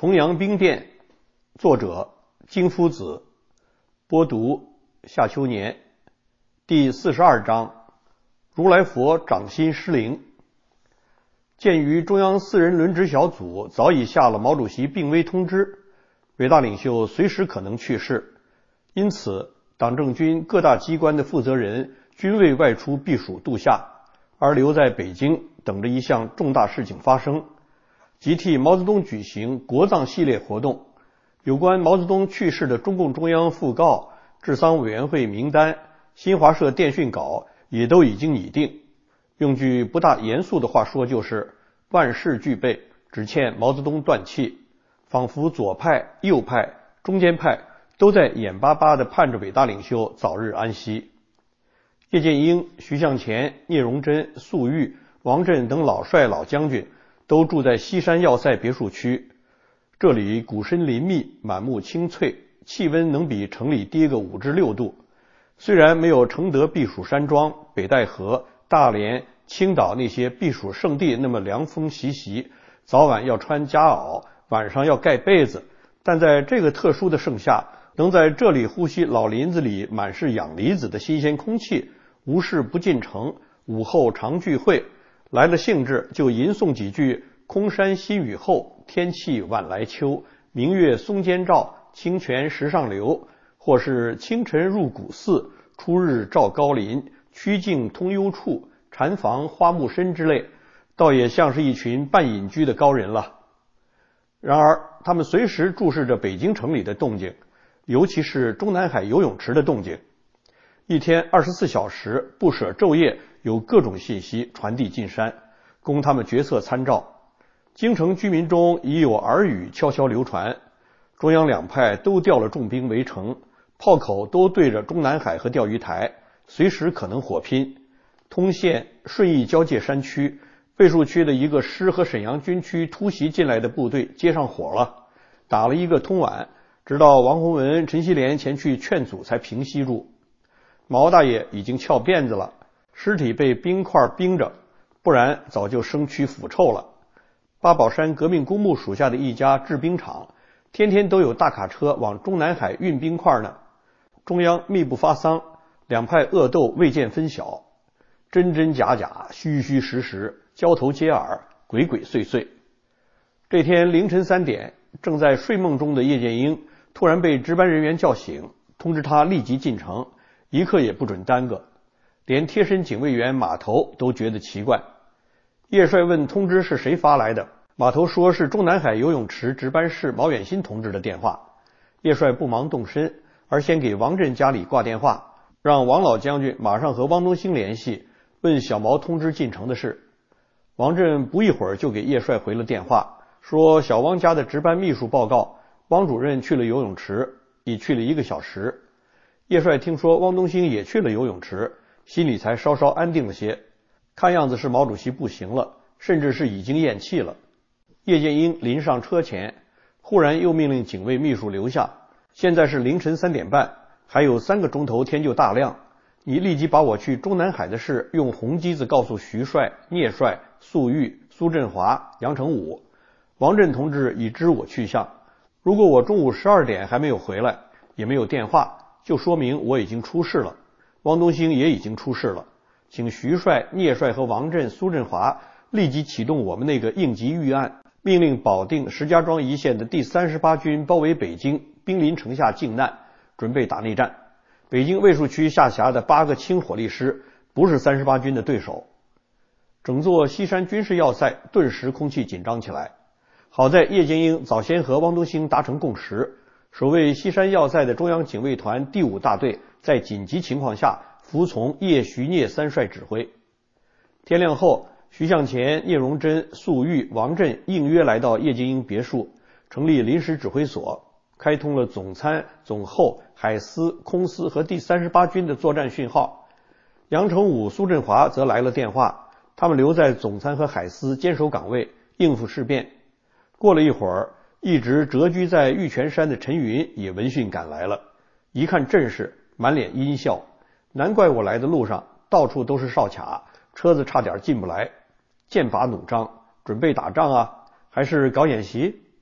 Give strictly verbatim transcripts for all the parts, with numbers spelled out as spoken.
重阳兵变，作者金夫子，播读夏秋年。第四十二章，如来佛掌心失灵。鉴于中央四人轮值小组早已下了毛主席病危通知，伟大领袖随时可能去世，因此党政军各大机关的负责人均未外出避暑度夏，而留在北京等着一项重大事情发生，即替毛泽东举行国葬系列活动。有关毛泽东去世的中共中央讣告、治丧委员会名单、新华社电讯稿也都已经拟定。用句不大严肃的话说，就是万事俱备，只欠毛泽东断气。仿佛左派、右派、中间派都在眼巴巴地盼着伟大领袖早日安息。叶剑英、徐向前、聂荣臻、粟裕、王震等老帅老将军都住在西山要塞别墅区，这里古深林密，满目青翠，气温能比城里低个五至六度。虽然没有承德避暑山庄、北戴河、大连、青岛那些避暑胜地那么凉风习习，早晚要穿夹袄，晚上要盖被子，但在这个特殊的盛夏，能在这里呼吸老林子里满是氧离子的新鲜空气，无事不进城，午后常聚会，来了兴致就吟诵几句空山新雨后，天气晚来秋，明月松间照，清泉石上流，或是清晨入古寺，初日照高林，曲径通幽处，禅房花木深之类，倒也像是一群半隐居的高人了。然而他们随时注视着北京城里的动静，尤其是中南海游泳池的动静。一天二十四小时不舍昼夜，有各种信息传递进山，供他们决策参照。京城居民中已有耳语悄悄流传，中央两派都调了重兵围城，炮口都对着中南海和钓鱼台，随时可能火拼。通县、顺义交界山区、倍数区的一个师和沈阳军区突袭进来的部队接上火了，打了一个通晚，直到王洪文、陈锡联前去劝阻才平息住。毛大爷已经翘辫子了，尸体被冰块冰着，不然早就生蛆腐臭了。八宝山革命公墓属下的一家制冰厂，天天都有大卡车往中南海运冰块呢。中央密不发丧，两派恶斗未见分晓，真真假假，虚虚实实，交头接耳，鬼鬼祟祟。这天凌晨三点，正在睡梦中的叶剑英突然被值班人员叫醒，通知他立即进城，一刻也不准耽搁。连贴身警卫员马头都觉得奇怪。叶帅问通知是谁发来的，马头说是中南海游泳池值班室毛远新同志的电话。叶帅不忙动身，而先给王震家里挂电话，让王老将军马上和汪东兴联系，问小毛通知进城的事。王震不一会儿就给叶帅回了电话，说小汪家的值班秘书报告，汪主任去了游泳池，已去了一个小时。叶帅听说汪东兴也去了游泳池，心里才稍稍安定了些，看样子是毛主席不行了，甚至是已经咽气了。叶剑英临上车前，忽然又命令警卫秘书留下，现在是凌晨三点半，还有三个钟头天就大亮，你立即把我去中南海的事用红机子告诉徐帅、聂帅、粟裕、苏振华、杨成武。王震同志已知我去向，如果我中午十二点还没有回来，也没有电话，就说明我已经出事了，汪东兴也已经出事了，请徐帅、聂帅和王震、苏振华立即启动我们那个应急预案，命令保定、石家庄一线的第三十八军包围北京，兵临城下靖难，准备打内战。北京卫戍区下辖的八个轻火力师不是三十八军的对手。整座西山军事要塞顿时空气紧张起来。好在叶剑英早先和汪东兴达成共识，守卫西山要塞的中央警卫团第五大队在紧急情况下服从叶徐聂三帅指挥。天亮后，徐向前、聂荣臻、粟裕、王震应约来到叶剑英别墅，成立临时指挥所，开通了总参、总后、海司、空司和第三十八军的作战讯号。杨成武、苏振华则来了电话，他们留在总参和海司坚守岗位，应付事变。过了一会儿，一直谪居在玉泉山的陈云也闻讯赶来了，一看阵势，满脸阴笑，难怪我来的路上到处都是哨卡，车子差点进不来。剑拔弩张，准备打仗啊，还是搞演习？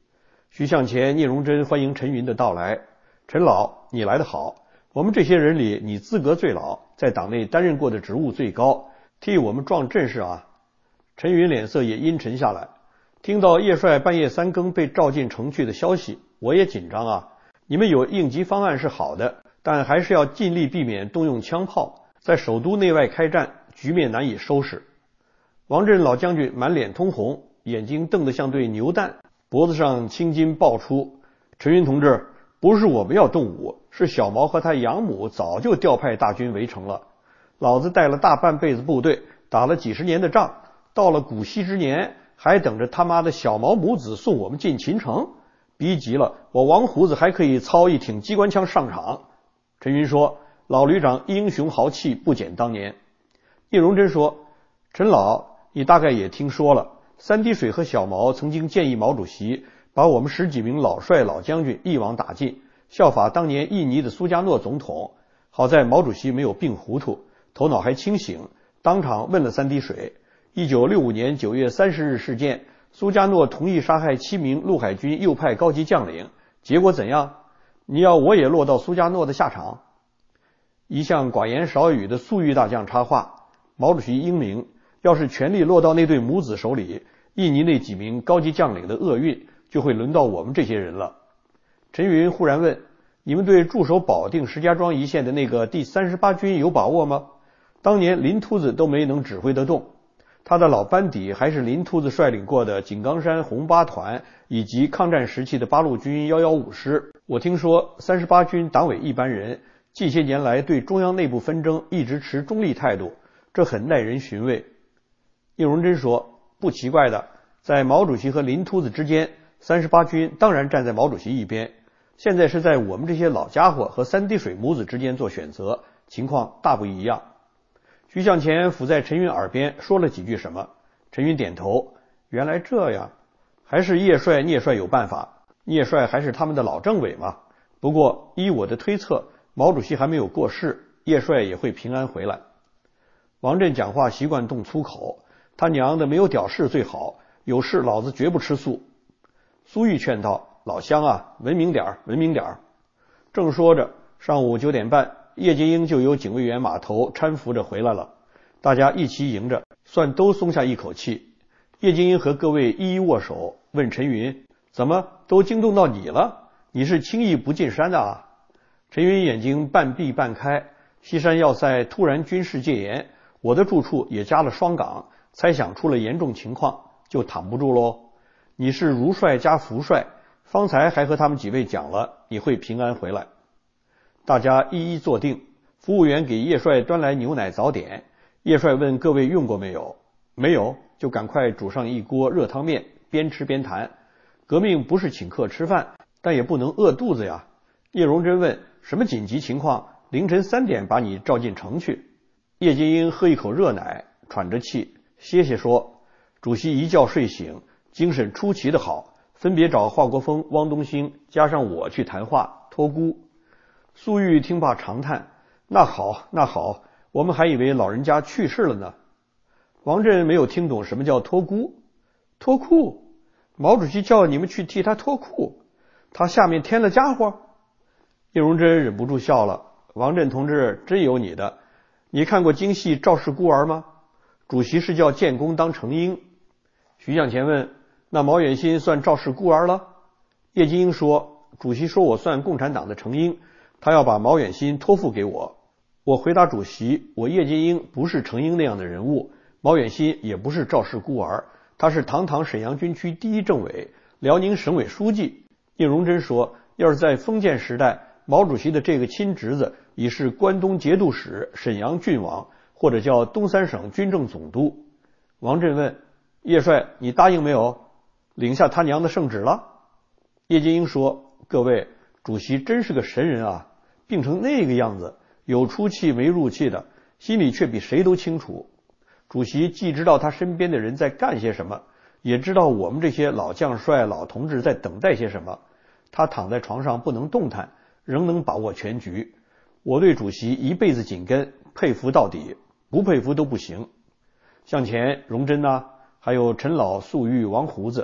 徐向前、聂荣臻欢迎陈云的到来。陈老，你来得好。我们这些人里，你资格最老，在党内担任过的职务最高，替我们壮阵势啊。陈云脸色也阴沉下来。听到叶帅半夜三更被召进城去的消息，我也紧张啊。你们有应急方案是好的，但还是要尽力避免动用枪炮，在首都内外开战，局面难以收拾。王震老将军满脸通红，眼睛瞪得像对牛蛋，脖子上青筋爆出。陈云同志，不是我们要动武，是小毛和他养母早就调派大军围城了。老子带了大半辈子部队，打了几十年的仗，到了古稀之年，还等着他妈的小毛母子送我们进秦城。逼急了，我王胡子还可以操一挺机关枪上场。陈云说，老旅长英雄豪气不减当年。聂荣臻说，陈老，你大概也听说了，三滴水和小毛曾经建议毛主席把我们十几名老帅老将军一网打尽，效法当年印尼的苏加诺总统。好在毛主席没有病糊涂，头脑还清醒，当场问了三滴水。一九六五年九月三十日事件，苏加诺同意杀害七名陆海军右派高级将领，结果怎样？你要我也落到苏加诺的下场？一向寡言少语的粟裕大将插话，毛主席英明，要是权力落到那对母子手里，印尼那几名高级将领的厄运就会轮到我们这些人了。陈云忽然问，你们对驻守保定石家庄一线的那个第三十八军有把握吗？当年林秃子都没能指挥得动，他的老班底还是林秃子率领过的井冈山红八团以及抗战时期的八路军一一五师。我听说三十八军党委一般人近些年来对中央内部纷争一直持中立态度，这很耐人寻味。聂荣臻说，不奇怪的，在毛主席和林秃子之间，三十八军当然站在毛主席一边，现在是在我们这些老家伙和三滴水母子之间做选择，情况大不一样。徐向前伏在陈云耳边说了几句什么，陈云点头，原来这样，还是叶帅聂帅有办法，聂帅还是他们的老政委嘛。不过依我的推测，毛主席还没有过世，叶帅也会平安回来。王震讲话习惯动粗口，他娘的没有屌事最好，有事老子绝不吃素。苏玉劝道，老乡啊，文明点文明点。正说着，上午九点半，叶剑英就由警卫员码头搀扶着回来了，大家一齐迎着，算都松下一口气。叶剑英和各位一一握手，问陈云，怎么都惊动到你了？你是轻易不进山的啊？陈云眼睛半闭半开，西山要塞突然军事戒严，我的住处也加了双岗，猜想出了严重情况，就躺不住喽。你是如帅加福帅，方才还和他们几位讲了，你会平安回来。大家一一坐定，服务员给叶帅端来牛奶早点。叶帅问各位用过没有？没有，就赶快煮上一锅热汤面，边吃边谈。革命不是请客吃饭，但也不能饿肚子呀。叶荣臻问，什么紧急情况？凌晨三点把你召进城去。叶剑英喝一口热奶，喘着气，歇歇说，主席一觉睡醒，精神出奇的好，分别找华国锋、汪东兴加上我去谈话托孤。粟裕听罢长叹，那好那好，我们还以为老人家去世了呢。王震没有听懂什么叫托孤。脱裤？毛主席叫你们去替他脱裤，他下面添了家伙？叶荣臻忍不住笑了，王震同志真有你的，你看过京戏《赵氏孤儿》吗？主席是叫建功当成英。徐向前问，那毛远新算赵氏孤儿了？叶剑英说，主席说我算共产党的成英，他要把毛远新托付给我。我回答主席，我叶剑英不是成英那样的人物，毛远新也不是赵氏孤儿，他是堂堂沈阳军区第一政委，辽宁省委书记。叶荣臻说，要是在封建时代，毛主席的这个亲侄子已是关东节度使、沈阳郡王，或者叫东三省军政总督。王震问，叶帅你答应没有？领下他娘的圣旨了？叶剑英说，各位，主席真是个神人啊，病成那个样子，有出气没入气的，心里却比谁都清楚。主席既知道他身边的人在干些什么，也知道我们这些老将帅老同志在等待些什么。他躺在床上不能动弹，仍能把握全局。我对主席一辈子紧跟，佩服到底，不佩服都不行。向前荣臻啊，还有陈老、粟裕、王胡子，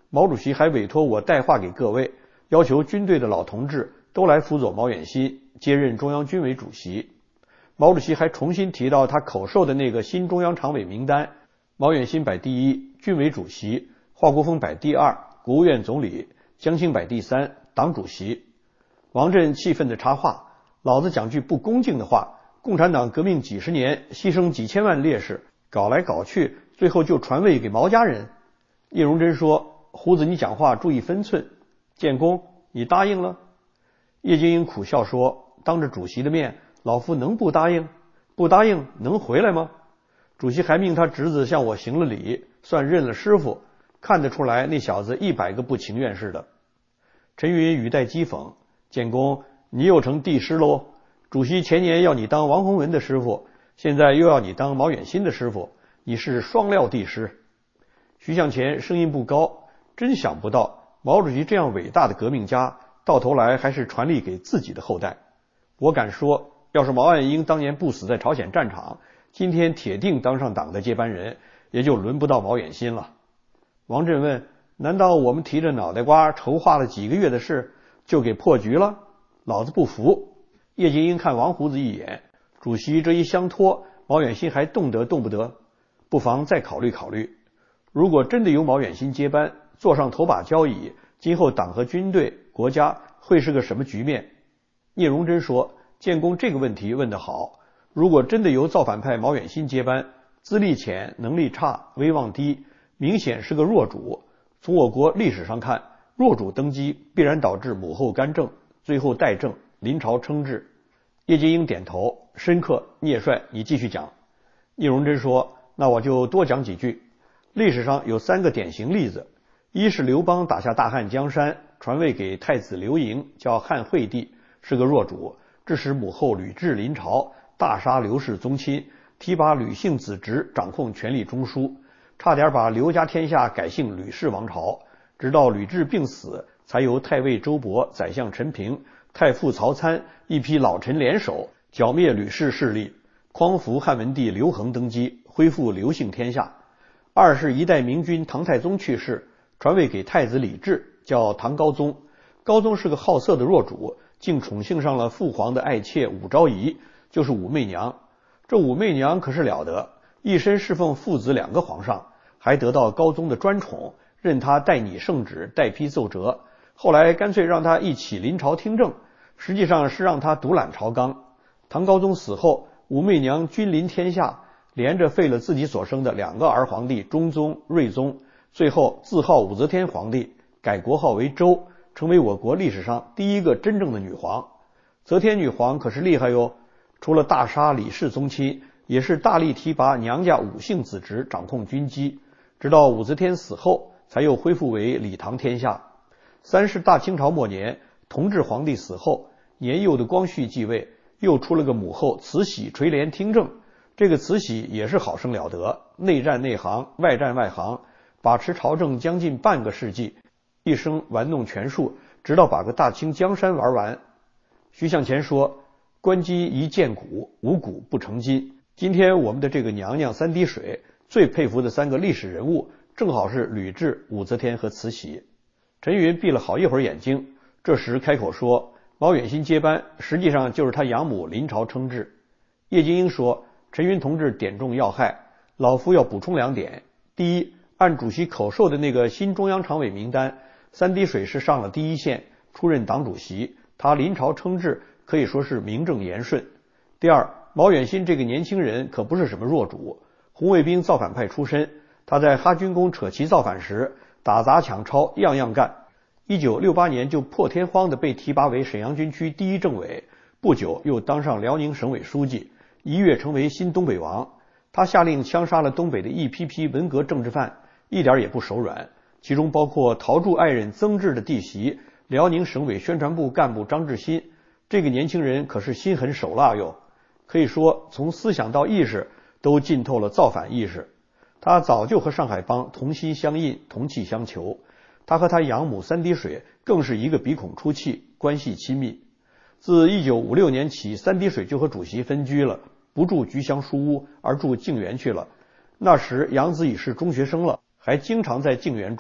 毛主席还委托我带话给各位，要求军队的老同志都来辅佐毛远新接任中央军委主席。毛主席还重新提到他口授的那个新中央常委名单，毛远新摆第一，军委主席；华国锋摆第二，国务院总理；江青摆第三，党主席。王震气愤地插话：老子讲句不恭敬的话，共产党革命几十年，牺牲几千万烈士，搞来搞去，最后就传位给毛家人。叶荣臻说：胡子，你讲话注意分寸。建功，你答应了？叶剑英苦笑说：当着主席的面，老夫能不答应？不答应能回来吗？主席还命他侄子向我行了礼，算认了师傅，看得出来那小子一百个不情愿似的。陈云语带讥讽：建功，你又成帝师喽！主席前年要你当王洪文的师傅，现在又要你当毛远新的师傅，你是双料帝师。徐向前声音不高：真想不到毛主席这样伟大的革命家，到头来还是传力给自己的后代。我敢说，要是毛岸英当年不死在朝鲜战场，今天铁定当上党的接班人，也就轮不到毛远新了。王震问：难道我们提着脑袋瓜筹划了几个月的事，就给破局了？老子不服。叶剑英看王胡子一眼：主席这一相托，毛远新还动得动不得？不妨再考虑考虑。如果真的由毛远新接班，坐上头把交椅，今后党和军队、国家会是个什么局面？聂荣臻说：建功这个问题问得好，如果真的由造反派毛远新接班，资历浅，能力差，威望低，明显是个弱主。从我国历史上看，弱主登基必然导致母后干政，最后代政，临朝称制。叶剑英点头深刻：聂帅，你继续讲。聂荣臻说：那我就多讲几句。历史上有三个典型例子，一是刘邦打下大汉江山，传位给太子刘盈，叫汉惠帝，是个弱主，致使母后吕雉临朝，大杀刘氏宗亲，提拔吕姓子侄掌控权力中枢，差点把刘家天下改姓吕氏王朝。直到吕雉病死，才由太尉周勃、宰相陈平、太傅曹参一批老臣联手剿灭吕氏势力，匡扶汉文帝刘恒登基，恢复刘姓天下。二是一代明君唐太宗去世，传位给太子李治，叫唐高宗。高宗是个好色的弱主，竟宠幸上了父皇的爱妾武昭仪，就是武媚娘。这武媚娘可是了得，一身侍奉父子两个皇上，还得到高宗的专宠，任他代拟圣旨，代批奏折。后来干脆让他一起临朝听政，实际上是让他独揽朝纲。唐高宗死后，武媚娘君临天下，连着废了自己所生的两个儿皇帝中宗、睿宗，最后自号武则天皇帝，改国号为周，成为我国历史上第一个真正的女皇。则天女皇可是厉害哟，除了大杀李氏宗亲，也是大力提拔娘家五姓子侄掌控军机，直到武则天死后，才又恢复为李唐天下。三是大清朝末年，同治皇帝死后，年幼的光绪继位，又出了个母后慈禧垂帘听政。这个慈禧也是好生了得，内战内行，外战外行，把持朝政将近半个世纪，一生玩弄权术，直到把个大清江山玩完。徐向前说：关机宜见古，无古不成今。今天我们的这个娘娘三滴水，最佩服的三个历史人物，正好是吕雉、武则天和慈禧。陈云闭了好一会儿眼睛，这时开口说：毛远新接班，实际上就是他养母临朝称制。叶剑英说：陈云同志点中要害，老夫要补充两点。第一，按主席口授的那个新中央常委名单，三滴水是上了第一线，出任党主席，他临朝称制可以说是名正言顺。第二，毛远新这个年轻人可不是什么弱主，红卫兵造反派出身，他在哈军宫扯旗造反时，打砸抢抄样样干。一九六八年就破天荒地被提拔为沈阳军区第一政委，不久又当上辽宁省委书记，一跃成为新东北王。他下令枪杀了东北的一批批文革政治犯，一点也不手软，其中包括逃驻爱人曾志的弟媳辽宁省委宣传部干部张志新。这个年轻人可是心狠手辣哟，可以说从思想到意识都浸透了造反意识。他早就和上海帮同心相印，同气相求。他和他养母三滴水更是一个鼻孔出气，关系亲密。自一九五六年起，三滴水就和主席分居了，不住菊香书屋，而住静园去了。那时杨子已是中学生了，还经常在静园住。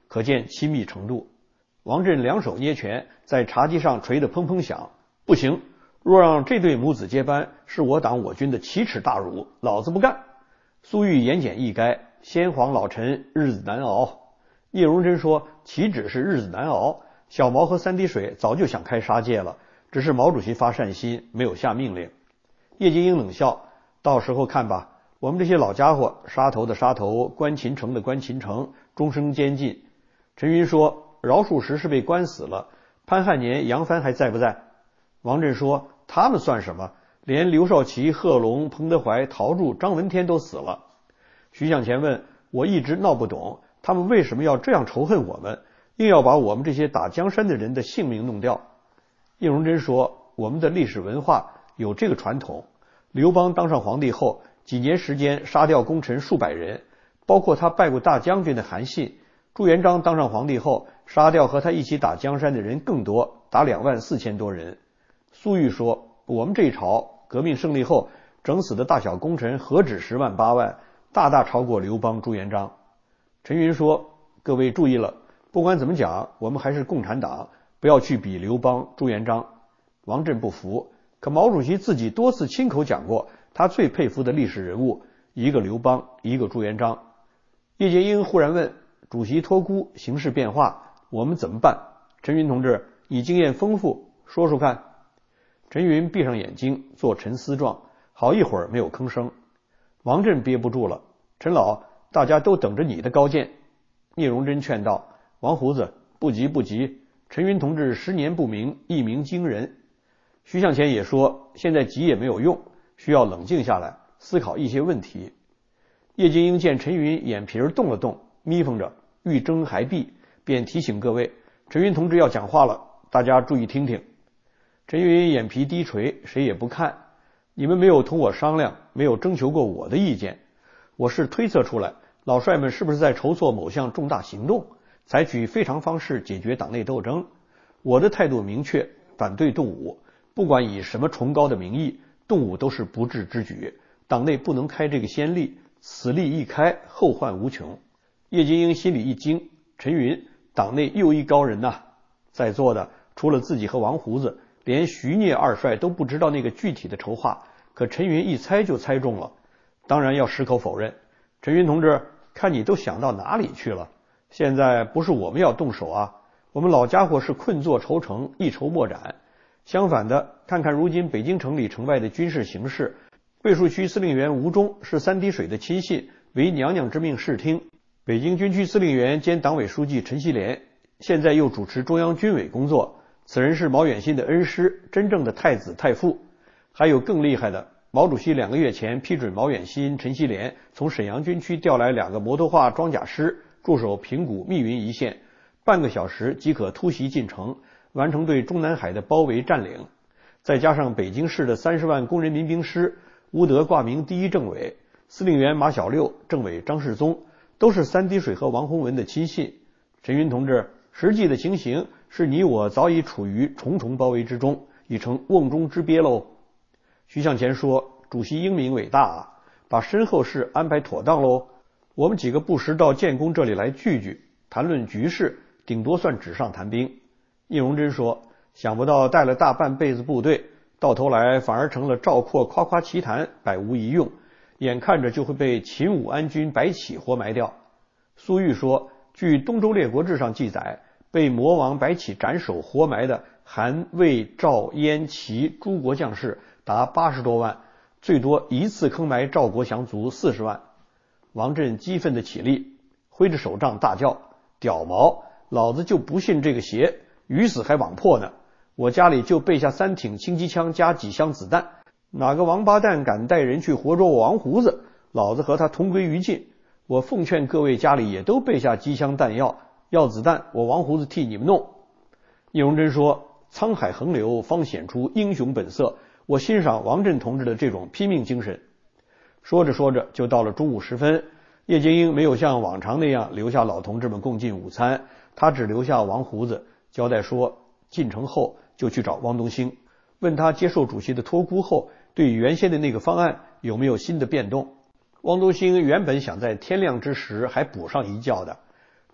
可见亲密程度。王震两手捏拳，在茶几上捶得砰砰响。不行，若让这对母子接班，是我党我军的奇耻大辱，老子不干。苏玉言简意赅，先皇老臣日子难熬。叶荣臻说，岂止是日子难熬，小毛和三滴水早就想开杀戒了，只是毛主席发善心，没有下命令。叶剑英冷笑，到时候看吧，我们这些老家伙，杀头的杀头，关秦城的关秦城，终生监禁。陈云说，饶漱石是被关死了，潘汉年、杨帆还在不在？王震说，他们算什么？连刘少奇、贺龙、彭德怀、陶铸、张闻天都死了。徐向前问，我一直闹不懂，他们为什么要这样仇恨我们，硬要把我们这些打江山的人的性命弄掉？叶荣臻说，我们的历史文化有这个传统，刘邦当上皇帝后，几年时间杀掉功臣数百人，包括他拜过大将军的韩信。朱元璋当上皇帝后，杀掉和他一起打江山的人更多，达两万四千多人。苏玉说，我们这一朝革命胜利后整死的大小功臣何止十万八万，大大超过刘邦、朱元璋。陈云说，各位注意了，不管怎么讲，我们还是共产党，不要去比刘邦、朱元璋。王震不服，可毛主席自己多次亲口讲过，他最佩服的历史人物，一个刘邦，一个朱元璋。叶剑英忽然问，主席托孤，形势变化，我们怎么办？陈云同志，你经验丰富，说说看。陈云闭上眼睛，做沉思状，好一会儿没有吭声。王震憋不住了，陈老，大家都等着你的高见。聂荣臻劝道，王胡子，不急不急，陈云同志十年不明，一鸣惊人。徐向前也说，现在急也没有用，需要冷静下来，思考一些问题。叶剑英见陈云眼皮儿动了动，眯缝着，欲睁还闭，便提醒各位，陈云同志要讲话了，大家注意听听。陈云眼皮低垂，谁也不看。你们没有同我商量，没有征求过我的意见，我是推测出来，老帅们是不是在筹措某项重大行动，采取非常方式解决党内斗争？我的态度明确，反对动武，不管以什么崇高的名义，动武都是不智之举，党内不能开这个先例，此例一开，后患无穷。叶剑英心里一惊，陈云，党内又一高人呐、啊！在座的除了自己和王胡子，连徐聂二帅都不知道那个具体的筹划，可陈云一猜就猜中了，当然要矢口否认。陈云同志，看你都想到哪里去了？现在不是我们要动手啊，我们老家伙是困坐愁城，一筹莫展。相反的，看看如今北京城里城外的军事形势，桂树区司令员吴忠是三滴水的亲信，为娘娘之命视听。北京军区司令员兼党委书记陈锡联，现在又主持中央军委工作，此人是毛远新的恩师，真正的太子太傅。还有更厉害的，毛主席两个月前批准毛远新、陈锡联从沈阳军区调来两个摩托化装甲师，驻守平谷密云一线，半个小时即可突袭进城，完成对中南海的包围占领。再加上北京市的三十万工人民兵师，乌德挂名第一政委，司令员马小六，政委张世宗，都是三滴水和王洪文的亲信。陈云同志，实际的情形是你我早已处于重重包围之中，已成瓮中之鳖喽。徐向前说，主席英明伟大啊，把身后事安排妥当喽。我们几个不时到建功这里来聚聚，谈论局势，顶多算纸上谈兵。聂荣臻说，想不到带了大半辈子部队，到头来反而成了赵括夸夸其谈，百无一用，眼看着就会被秦武安军白起活埋掉。苏玉说，据《东周列国志》上记载，被魔王白起斩首活埋的韩魏赵燕齐诸国将士达八十多万，最多一次坑埋赵国降卒四十万。王震激愤地起立，挥着手杖大叫，屌毛，老子就不信这个邪，鱼死还网破呢。我家里就备下三挺轻机枪加几箱子弹，哪个王八蛋敢带人去活捉我王胡子，老子和他同归于尽。我奉劝各位家里也都备下机枪弹药，要子弹我王胡子替你们弄。聂荣臻说，沧海横流方显出英雄本色，我欣赏王震同志的这种拼命精神。说着说着就到了中午时分，叶剑英没有像往常那样留下老同志们共进午餐，他只留下王胡子，交代说进城后就去找汪东兴，问他接受主席的托孤后，对原先的那个方案有没有新的变动。汪东兴原本想在天亮之时还补上一觉的，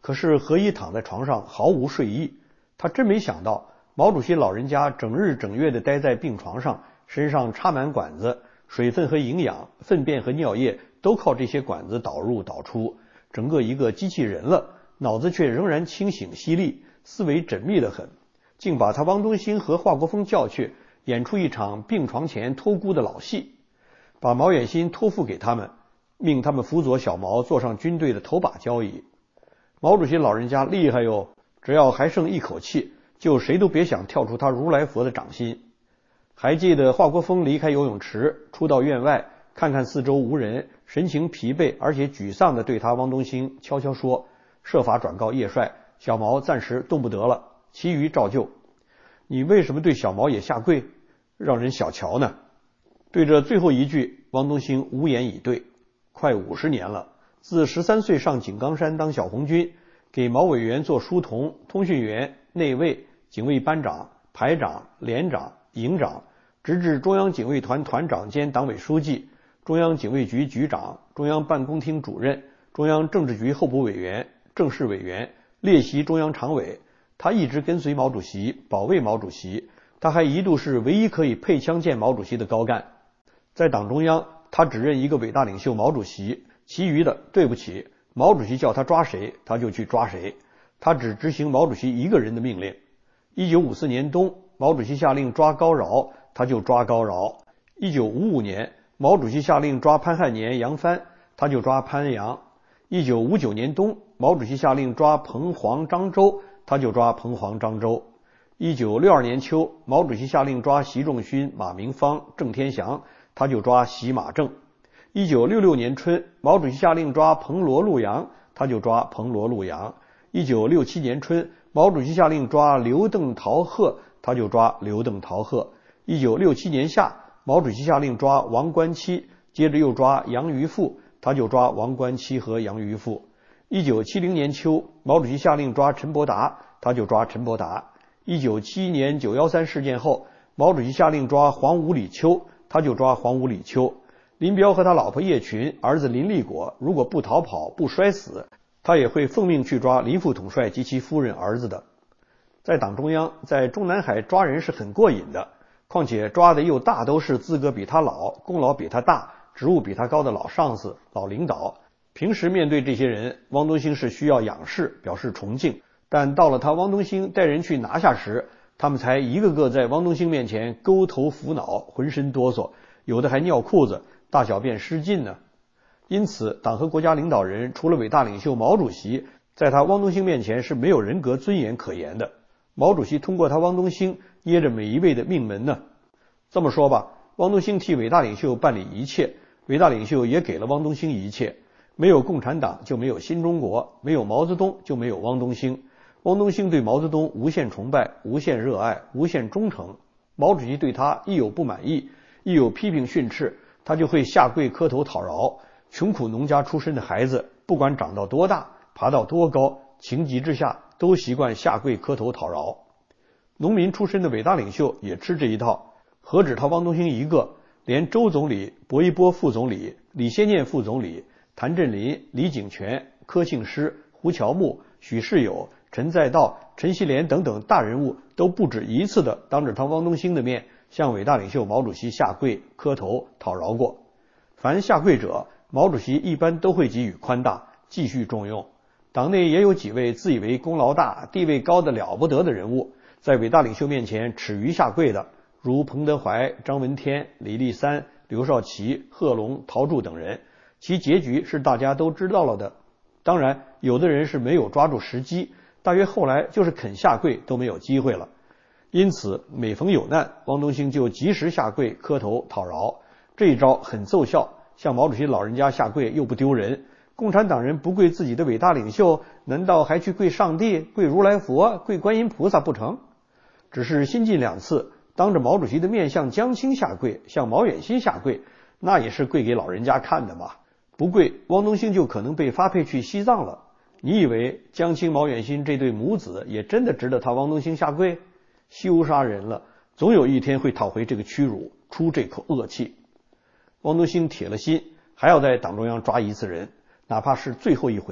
可是何以躺在床上毫无睡意。他真没想到，毛主席老人家整日整月地待在病床上，身上插满管子，水分和营养、粪便和尿液都靠这些管子导入导出，整个一个机器人了，脑子却仍然清醒犀利，思维缜密得很，竟把他汪东兴和华国锋叫去，演出一场病床前托孤的老戏，把毛远新托付给他们，命他们辅佐小毛坐上军队的头把交椅。毛主席老人家厉害哟，只要还剩一口气，就谁都别想跳出他如来佛的掌心。还记得华国锋离开游泳池，出到院外，看看四周无人，神情疲惫而且沮丧地对他汪东兴悄悄说，设法转告叶帅，小毛暂时动不得了，其余照旧。你为什么对小毛也下跪？让人小瞧呢。对着最后一句，汪东兴无言以对。快五十年了，自十三岁上井冈山当小红军，给毛委员做书童、通讯员、内卫、警卫班长、排长、连长、营长，直至中央警卫团团长兼党委书记、中央警卫局局长、中央办公厅主任、中央政治局候补委员、正式委员、列席中央常委。他一直跟随毛主席，保卫毛主席，他还一度是唯一可以配枪见毛主席的高干。在党中央，他只认一个伟大领袖毛主席，其余的对不起，毛主席叫他抓谁他就去抓谁，他只执行毛主席一个人的命令。一九五四年冬，毛主席下令抓高饶，他就抓高饶。一九五五年，毛主席下令抓潘汉年、杨帆，他就抓潘杨。一九五九年冬，毛主席下令抓彭黄张周，他就抓彭黄张周。一九六二年秋，毛主席下令抓习仲勋、马明芳、郑天祥，他就抓习马郑。一九六六年春，毛主席下令抓彭罗陆杨，他就抓彭罗陆杨。一九六七年春，毛主席下令抓刘邓陶贺，他就抓刘邓陶贺。一九六七年夏，毛主席下令抓王冠期，接着又抓杨余富，他就抓王冠期和杨余富。一九七零年秋，毛主席下令抓陈伯达，他就抓陈伯达。一九七一年九一三事件后，毛主席下令抓黄武李秋，他就抓黄武李秋。林彪和他老婆叶群、儿子林立果如果不逃跑不摔死，他也会奉命去抓林副统帅及其夫人儿子的。在党中央，在中南海抓人是很过瘾的，况且抓的又大都是资格比他老、功劳比他大、职务比他高的老上司、老领导。平时面对这些人，汪东兴是需要仰视，表示崇敬，但到了他汪东兴带人去拿下时，他们才一个个在汪东兴面前勾头扶脑，浑身哆嗦，有的还尿裤子，大小便失禁呢。因此，党和国家领导人除了伟大领袖毛主席，在他汪东兴面前是没有人格尊严可言的。毛主席通过他汪东兴捏着每一位的命门呢。这么说吧，汪东兴替伟大领袖办理一切，伟大领袖也给了汪东兴一切。没有共产党就没有新中国，没有毛泽东就没有汪东兴。汪东兴对毛泽东无限崇拜、无限热爱、无限忠诚。毛主席对他一有不满意，一有批评训斥，他就会下跪磕头讨饶。穷苦农家出身的孩子，不管长到多大，爬到多高，情急之下都习惯下跪磕头讨饶。农民出身的伟大领袖也吃这一套，何止他汪东兴一个，连周总理、薄一波副总理、李先念副总理、谭震林、李井泉、柯庆施、胡乔木、许世友、陈再道、陈锡联等等大人物都不止一次的当着他汪东兴的面向伟大领袖毛主席下跪磕头讨饶过。凡下跪者，毛主席一般都会给予宽大，继续重用。党内也有几位自以为功劳大、地位高的了不得的人物，在伟大领袖面前耻于下跪的，如彭德怀、张闻天、李立三、刘少奇、贺龙、陶铸等人，其结局是大家都知道了的。当然，有的人是没有抓住时机，大约后来就是肯下跪都没有机会了。因此，每逢有难，汪东兴就及时下跪磕头讨饶，这一招很奏效。向毛主席老人家下跪又不丢人，共产党人不跪自己的伟大领袖，难道还去跪上帝、跪如来佛、跪观音菩萨不成？只是新近两次当着毛主席的面向江青下跪，向毛远新下跪，那也是跪给老人家看的嘛。不跪，汪东兴就可能被发配去西藏了。你以为江青、毛远新这对母子也真的值得他汪东兴下跪？羞杀人了，总有一天会讨回这个屈辱，出这口恶气。汪东兴铁了心，还要在党中央抓一次人，哪怕是最后一回，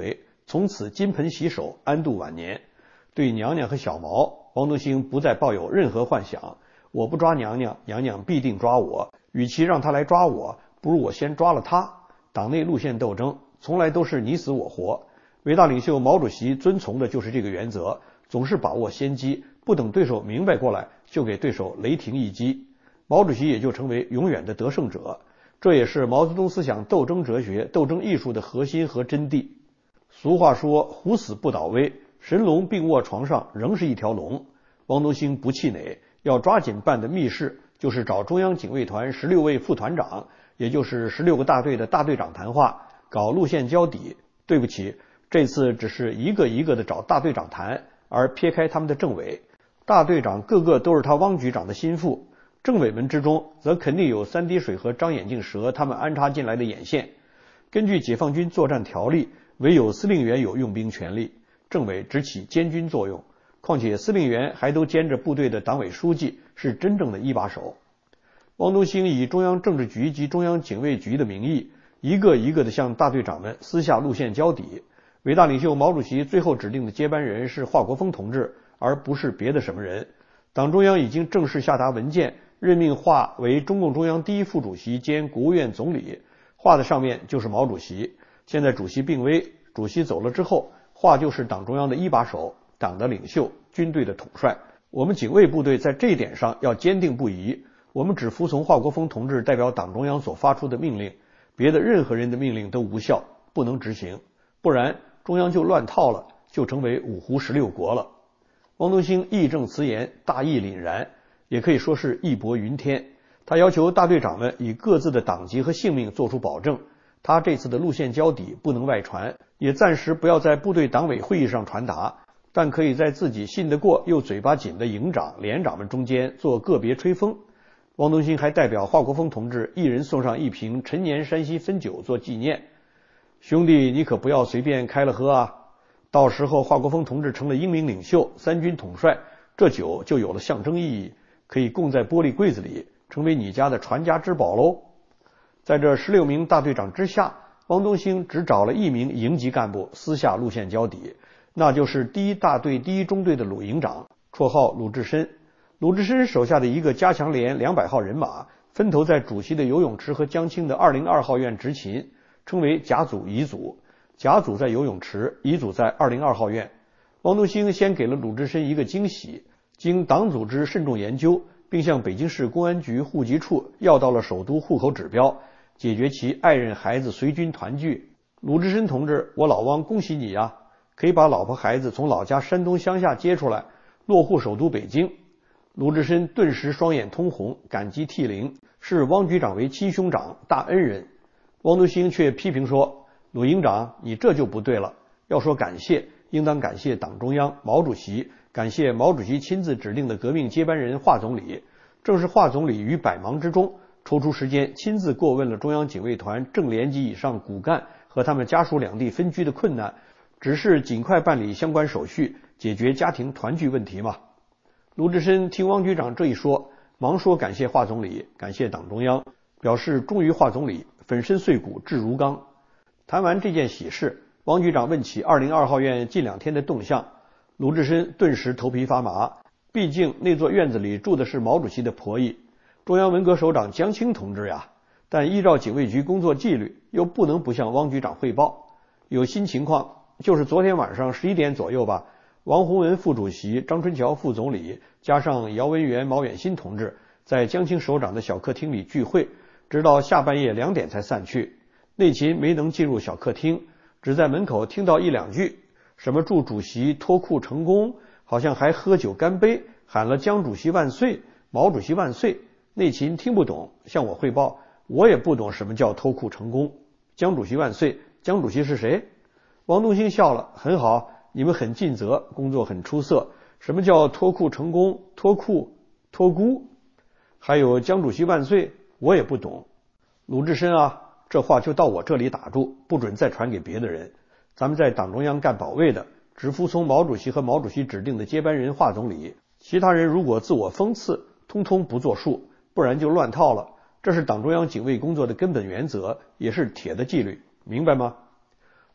从此金盆洗手，安度晚年。对娘娘和小毛，汪东兴不再抱有任何幻想。我不抓娘娘，娘娘必定抓我。与其让她来抓我，不如我先抓了她。党内路线斗争从来都是你死我活。伟大领袖毛主席遵从的就是这个原则，总是把握先机，不等对手明白过来，就给对手雷霆一击。毛主席也就成为永远的得胜者。这也是毛泽东思想斗争哲学、斗争艺术的核心和真谛。俗话说，虎死不倒威，神龙病卧床上仍是一条龙。汪东兴不气馁，要抓紧办的密事就是找中央警卫团十六位副团长，也就是十六个大队的大队长谈话，搞路线交底。对不起，这次只是一个一个的找大队长谈，而撇开他们的政委。大队长个个都是他汪局长的心腹，政委们之中则肯定有三滴水和张眼镜蛇他们安插进来的眼线。根据解放军作战条例，唯有司令员有用兵权力，政委只起监军作用。况且司令员还都兼着部队的党委书记，是真正的一把手。汪东兴以中央政治局及中央警卫局的名义，一个一个的向大队长们私下路线交底。伟大领袖毛主席最后指定的接班人是华国锋同志，而不是别的什么人。党中央已经正式下达文件，任命华为中共中央第一副主席兼国务院总理。华的上面就是毛主席。现在主席病危，主席走了之后，华就是党中央的一把手，党的领袖，军队的统帅。我们警卫部队在这一点上要坚定不移，我们只服从华国锋同志代表党中央所发出的命令，别的任何人的命令都无效，不能执行，不然中央就乱套了，就成为五胡十六国了。汪东兴义正辞严，大义凛然，也可以说是义薄云天。他要求大队长们以各自的党籍和性命做出保证，他这次的路线交底不能外传，也暂时不要在部队党委会议上传达，但可以在自己信得过又嘴巴紧的营长、连长们中间做个别吹风。汪东兴还代表华国锋同志一人送上一瓶陈年山西汾酒做纪念。兄弟，你可不要随便开了喝啊！到时候华国锋同志成了英明领袖、三军统帅，这酒就有了象征意义，可以供在玻璃柜子里，成为你家的传家之宝喽。在这十六名大队长之下，汪东兴只找了一名营级干部私下路线交底，那就是第一大队第一中队的鲁营长，绰号鲁智深。鲁智深手下的一个加强连两百号人马，分头在主席的游泳池和江青的二零二号院执勤，称为甲组、乙组。甲组在游泳池，乙组在二零二号院。汪东兴先给了鲁智深一个惊喜，经党组织慎重研究，并向北京市公安局户籍处要到了首都户口指标，解决其爱人孩子随军团聚。鲁智深同志，我老汪恭喜你啊，可以把老婆孩子从老家山东乡下接出来，落户首都北京。鲁智深顿时双眼通红，感激涕零，视汪局长为亲兄长、大恩人。汪东兴却批评说，鲁营长，你这就不对了，要说感谢，应当感谢党中央、毛主席，感谢毛主席亲自指定的革命接班人华总理。正是华总理于百忙之中抽出时间，亲自过问了中央警卫团正连级以上骨干和他们家属两地分居的困难，指示尽快办理相关手续，解决家庭团聚问题嘛。鲁智深听汪局长这一说，忙说感谢华总理，感谢党中央，表示忠于华总理，粉身碎骨志如钢。谈完这件喜事，汪局长问起二零二号院近两天的动向，鲁智深顿时头皮发麻，毕竟那座院子里住的是毛主席的婆姨，中央文革首长江青同志呀，但依照警卫局工作纪律，又不能不向汪局长汇报。有新情况，就是昨天晚上十一点左右吧，王洪文副主席、张春桥副总理加上姚文元、毛远新同志在江青首长的小客厅里聚会，直到下半夜两点才散去。内勤没能进入小客厅，只在门口听到一两句，什么祝主席脱裤成功，好像还喝酒干杯，喊了江主席万岁、毛主席万岁。内勤听不懂，向我汇报，我也不懂什么叫脱裤成功。江主席万岁，江主席是谁？汪东兴笑了，很好，你们很尽责，工作很出色。什么叫脱裤成功？脱裤、脱孤，还有江主席万岁，我也不懂。鲁智深啊，这话就到我这里打住，不准再传给别的人。咱们在党中央干保卫的，只服从毛主席和毛主席指定的接班人华总理，其他人如果自我封刺，通通不作数，不然就乱套了。这是党中央警卫工作的根本原则，也是铁的纪律，明白吗？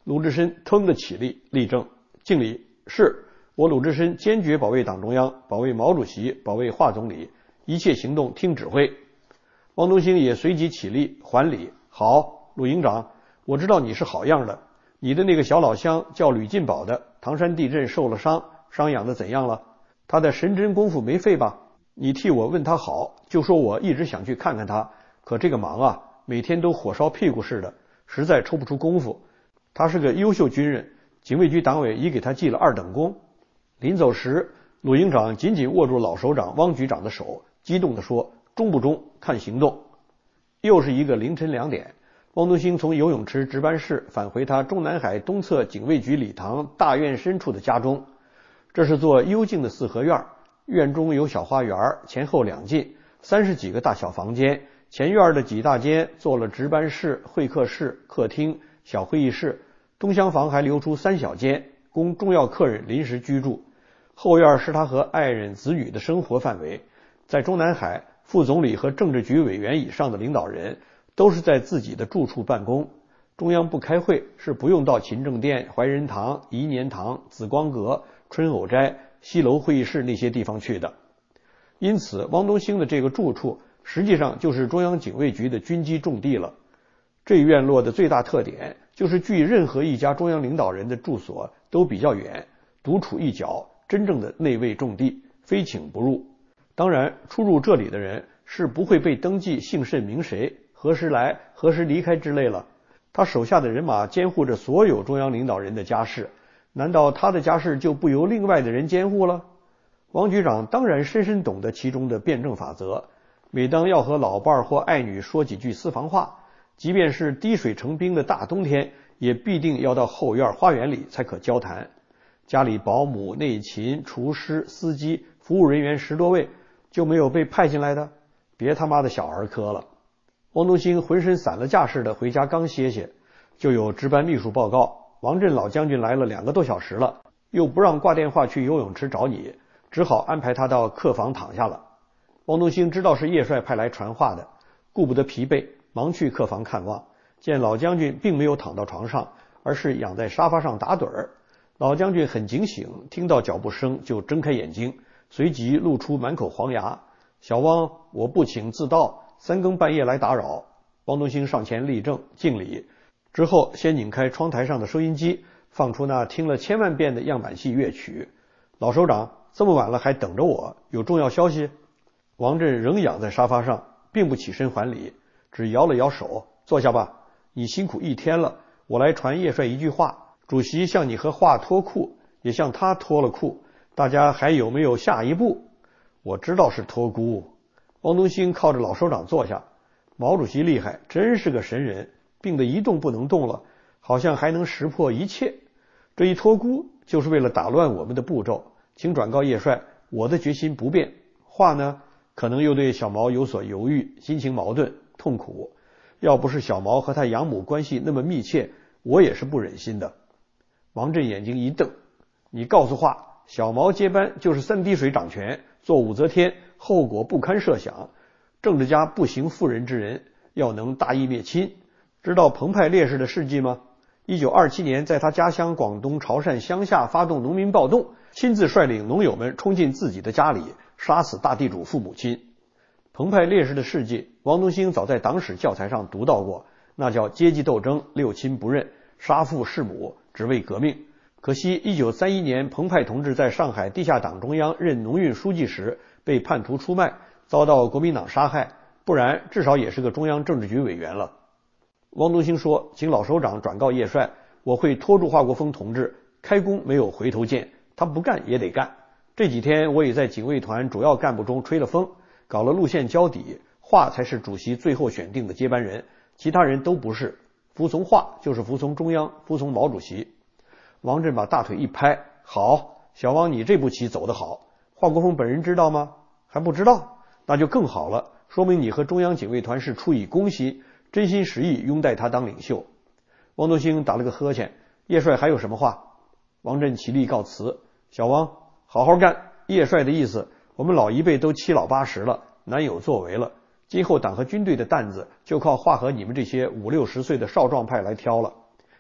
鲁智深腾地起立，立正，敬礼。是，我鲁智深坚决保卫党中央，保卫毛主席，保卫华总理，一切行动听指挥。汪东兴也随即起立还礼。好，鲁营长，我知道你是好样的。你的那个小老乡叫吕进宝的，唐山地震受了伤，伤养的怎样了？他的神针功夫没废吧？你替我问他好，就说我一直想去看看他，可这个忙啊，每天都火烧屁股似的，实在抽不出功夫。他是个优秀军人，警卫局党委已给他记了二等功。临走时，鲁营长紧紧握住老首长汪局长的手，激动地说：中不中，看行动。又是一个凌晨两点，汪东兴从游泳池值班室返回他中南海东侧警卫局礼堂大院深处的家中。这是座幽静的四合院，院中有小花园，前后两进，三十几个大小房间。前院的几大间做了值班室、会客室、客厅、小会议室，东厢房还留出三小间，供重要客人临时居住。后院是他和爱人子女的生活范围。在中南海，副总理和政治局委员以上的领导人都是在自己的住处办公。中央部开会是不用到勤政殿、怀仁堂、颐年堂、紫光阁、春藕斋、西楼会议室那些地方去的。因此，汪东兴的这个住处实际上就是中央警卫局的军机重地了。这一院落的最大特点就是距任何一家中央领导人的住所都比较远，独处一角，真正的内卫重地，非请不入。当然，出入这里的人是不会被登记姓甚名谁、何时来、何时离开之类了。他手下的人马监护着所有中央领导人的家事，难道他的家事就不由另外的人监护了？王局长当然深深懂得其中的辩证法则，每当要和老伴或爱女说几句私房话，即便是滴水成冰的大冬天，也必定要到后院花园里才可交谈。家里保姆、内勤、厨师、司机、服务人员十多位，就没有被派进来的？别他妈的小儿科了。汪东兴浑身散了架似的回家刚歇歇，就有值班秘书报告，王震老将军来了两个多小时了，又不让挂电话去游泳池找你，只好安排他到客房躺下了。汪东兴知道是叶帅派来传话的，顾不得疲惫，忙去客房看望，见老将军并没有躺到床上，而是仰在沙发上打盹儿。老将军很警醒，听到脚步声就睁开眼睛，随即露出满口黄牙。小汪，我不请自到，三更半夜来打扰。汪东兴上前立正敬礼，之后先拧开窗台上的收音机，放出那听了千万遍的样板戏乐曲。老首长，这么晚了还等着我，有重要消息？王震仍仰在沙发上，并不起身还礼，只摇了摇手，坐下吧，你辛苦一天了，我来传叶帅一句话，主席向你和华脱裤，也向他脱了裤，大家还有没有下一步？我知道是托孤。汪东兴靠着老首长坐下，毛主席厉害，真是个神人，病得一动不能动了，好像还能识破一切。这一托孤就是为了打乱我们的步骤，请转告叶帅，我的决心不变。话呢，可能又对小毛有所犹豫，心情矛盾痛苦。要不是小毛和他养母关系那么密切，我也是不忍心的。王震眼睛一瞪，你告诉话，小毛接班就是三滴水掌权，做武则天，后果不堪设想。政治家不行妇人之仁，要能大义灭亲。知道彭湃烈士的事迹吗？一九二七年在他家乡广东潮汕乡下发动农民暴动，亲自率领农友们冲进自己的家里，杀死大地主父母亲。彭湃烈士的事迹，汪东兴早在党史教材上读到过，那叫阶级斗争，六亲不认，杀父弑母，只为革命。可惜一九三一年彭湃同志在上海地下党中央任农运书记时被叛徒出卖，遭到国民党杀害，不然至少也是个中央政治局委员了。汪东兴说，请老首长转告叶帅，我会拖住华国锋同志，开弓没有回头箭，他不干也得干。这几天我也在警卫团主要干部中吹了风，搞了路线交底，华才是主席最后选定的接班人，其他人都不是。服从华就是服从中央，服从毛主席。王震把大腿一拍，好，小汪你这步棋走得好。华国锋本人知道吗？还不知道，那就更好了，说明你和中央警卫团是出于公心，真心实意拥戴他当领袖。汪东兴打了个呵欠，叶帅还有什么话？王震起立告辞，小汪好好干，叶帅的意思，我们老一辈都七老八十了，难有作为了，今后党和军队的担子就靠华和你们这些五六十岁的少壮派来挑了。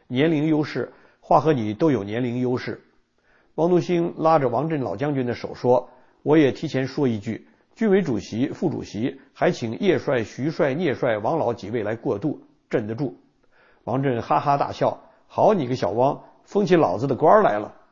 年龄优势，话和你都有年龄优势。王独兴拉着王震老将军的手说，我也提前说一句，军委主席、副主席还请叶帅、徐帅、聂帅、王老几位来过渡，镇得住。王震哈哈大笑，好你个小汪，封起老子的官来了。